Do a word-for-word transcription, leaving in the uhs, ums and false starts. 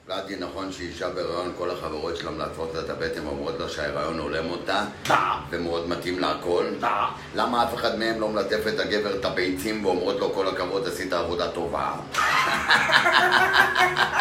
ולדי, נכון שאישה בהיריון כל החברות שלה מלטפות לה את הבטן ואומרות לה שההיריון הולם אותה? דה. ומאוד מתאים לה הכל? דה. למה אף אחד מהם לא מלטף את הגבר את הביצים ואומרות לו כל הכבוד עשית עבודה טובה?